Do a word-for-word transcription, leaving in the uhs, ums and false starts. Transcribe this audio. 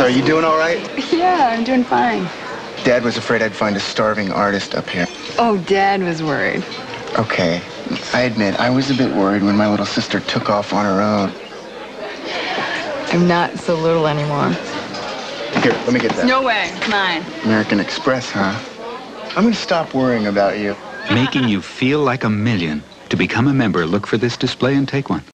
So, are you doing all right? Yeah, I'm doing fine. Dad was afraid I'd find a starving artist up here. Oh, Dad was worried. Okay, I admit, I was a bit worried when my little sister took off on her own. I'm not so little anymore. Here, let me get that. No way, it's mine. American Express, huh? I'm gonna stop worrying about you. Making you feel like a million. To become a member, look for this display and take one.